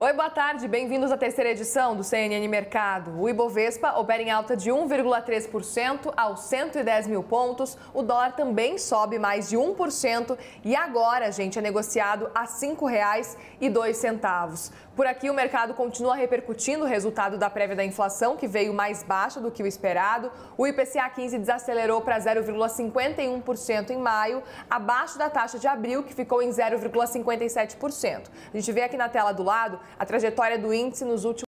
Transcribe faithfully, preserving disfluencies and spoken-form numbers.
Oi, boa tarde, bem-vindos à terceira edição do C N N Mercado. O Ibovespa opera em alta de um vírgula três por cento aos cento e dez mil pontos. O dólar também sobe mais de um por cento e agora, gente, é negociado a cinco reais e dois centavos. Por aqui, o mercado continua repercutindo o resultado da prévia da inflação, que veio mais baixa do que o esperado. O I P C A quinze desacelerou para zero vírgula cinquenta e um por cento em maio, abaixo da taxa de abril, que ficou em zero vírgula cinquenta e sete por cento. A gente vê aqui na tela do lado a trajetória do índice nos últimos